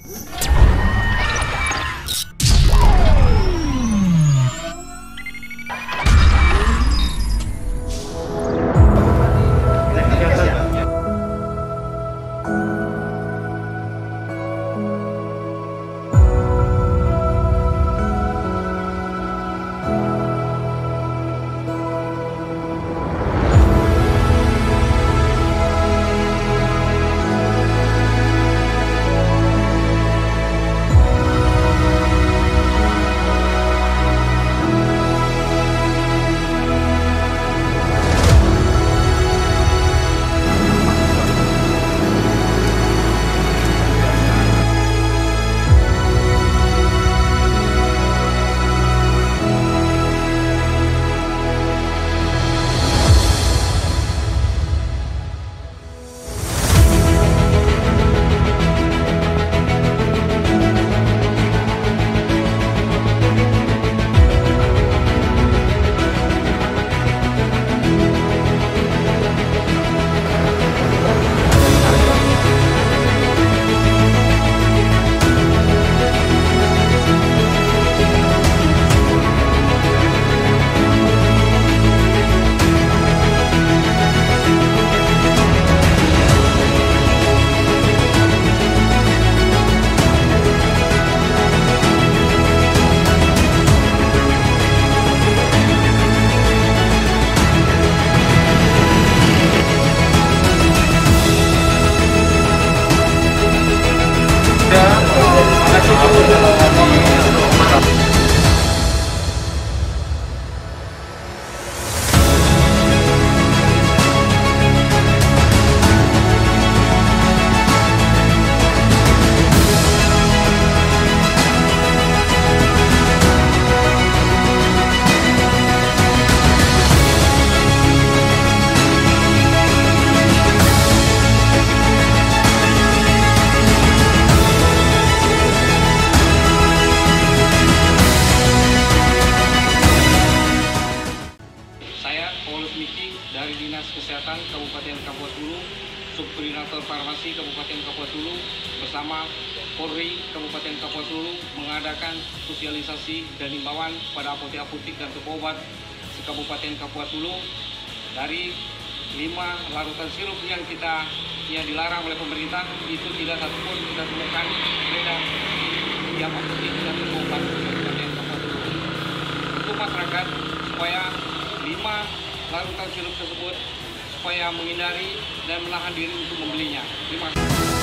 Dari Dinas Kesehatan Kabupaten Kapuas Hulu, Subkoordinator Farmasi Kabupaten Kapuas Hulu bersama Polri Kabupaten Kapuas Hulu mengadakan sosialisasi dan himbauan pada apotek-apotek dan toko obat di Kabupaten Kapuas Hulu dari 5 larutan sirup yang dilarang oleh pemerintah itu tidak satupun kita temukan beredar di apotek dan toko obat di Kabupaten Kapuas Hulu. Untuk masyarakat supaya 5 larutan sirup tersebut supaya menghindari dan menahan diri untuk membelinya. Terima kasih.